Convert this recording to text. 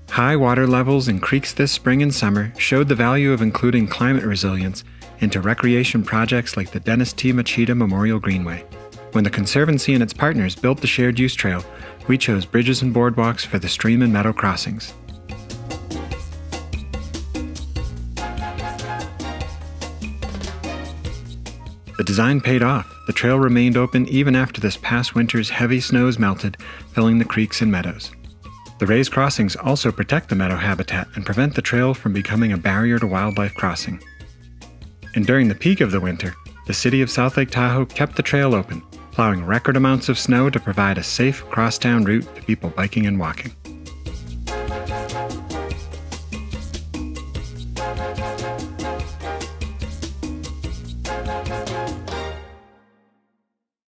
High water levels in creeks this spring and summer showed the value of including climate resilience into recreation projects like the Dennis T. Machida Memorial Greenway. When the Conservancy and its partners built the shared use trail, we chose bridges and boardwalks for the stream and meadow crossings. The design paid off. The trail remained open even after this past winter's heavy snows melted, filling the creeks and meadows. The raised crossings also protect the meadow habitat and prevent the trail from becoming a barrier to wildlife crossing. And during the peak of the winter, the city of South Lake Tahoe kept the trail open, plowing record amounts of snow to provide a safe crosstown route to people biking and walking.